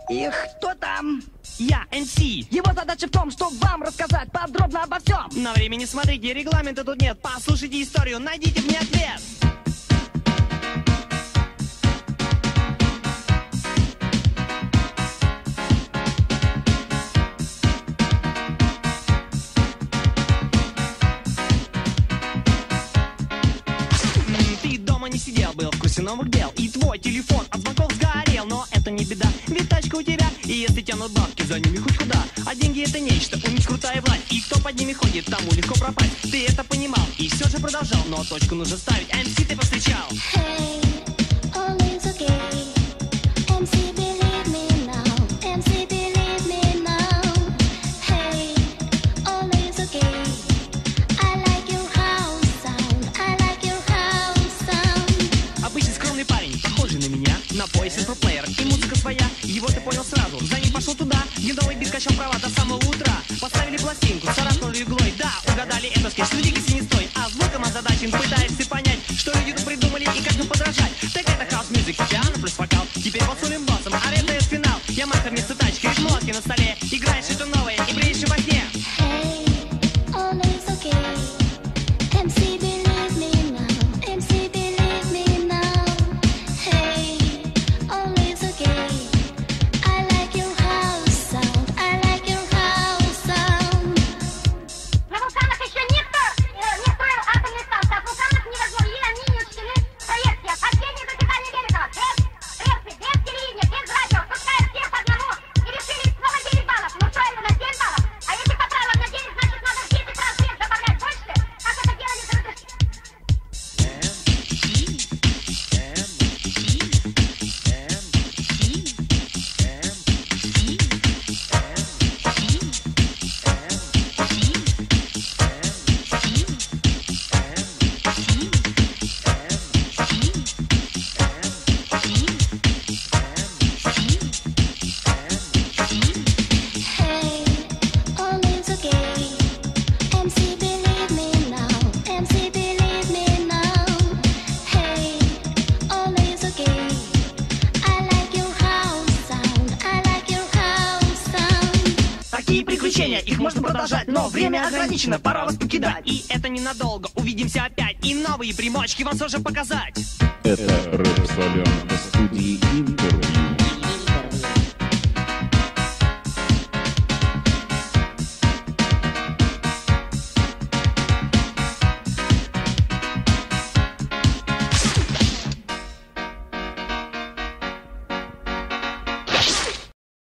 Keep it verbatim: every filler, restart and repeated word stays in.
И кто там? Я, эн си. Его задача в том, чтобы вам рассказать подробно обо всем. На времени смотрите, регламента тут нет. Послушайте историю, найдите в ней ответ. Ты дома не сидел, был в курсе новых дел. И твой телефон от звонков сгорел. Но это не беда, ведь тачка у тебя. И если тянут бабки, за ними хоть куда. А деньги это нечто, у них крутая власть. И кто под ними ходит, тому легко пропасть. Ты это понимал и все же продолжал. Но точку нужно ставить, эн си ты повстречал. Hey, all is okay. эн си, believe me now. эн си, believe me now. Hey, all is okay. I like your house sound. I like your house sound. Обычный скромный парень, похожий на меня. На поясе проплеер и музыка своя. Его ты понял сразу, за ним пошел туда. Где новый бит качал права до самого утра. Поставили пластинку, царапнули иглой. Да, угадали эту скетч, но двигайся не стой. А звуком озадачен, пытаешься понять, что люди тут придумали и как им подражать. Так это хаус мьюзик, пиано плюс вокал. Теперь подсулим басом, аренда это финал. Ямаха вместо тачки, ритмотки на столе. Играешь что-то новое и бреешь во сне. Hey, all is okay. эн си, believe me now. эн си, believe me now. Hey, all is okay. I like your house sound. I like your house sound. На вулканах еще никто не строил атомные станции. От вулканов невозможно. Или они не учтены в проекте. Последнее заседание Великого. Без прессы, без телевидения, без радио. Пускай всех по одному. И решили снова девять баллов. Ну что это, на семь баллов? А если по правилам на девять, значит надо в десять раз лет добавлять больше. Как это делали за разрешение? Hey, all is okay. эн си, believe me now. эн си, believe me now. Hey, all is okay. I like your house sound. I like your house sound. Такие приключения, их можно продолжать, но время ограничено, пора вас покидать. И это ненадолго, увидимся опять. И новые примочки вам тоже показать. Это рэп-солянка студии Интер.